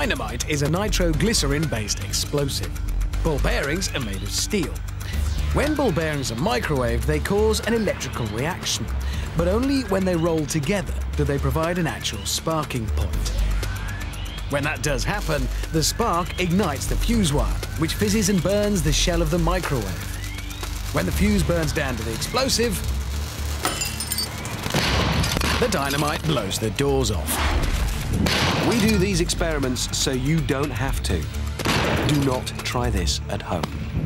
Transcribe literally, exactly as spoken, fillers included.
Dynamite is a nitroglycerine-based explosive. Ball bearings are made of steel. When ball bearings are microwaved, they cause an electrical reaction, but only when they roll together do they provide an actual sparking point. When that does happen, the spark ignites the fuse wire, which fizzes and burns the shell of the microwave. When the fuse burns down to the explosive, the dynamite blows the doors off. We do these experiments so you don't have to. Do not try this at home.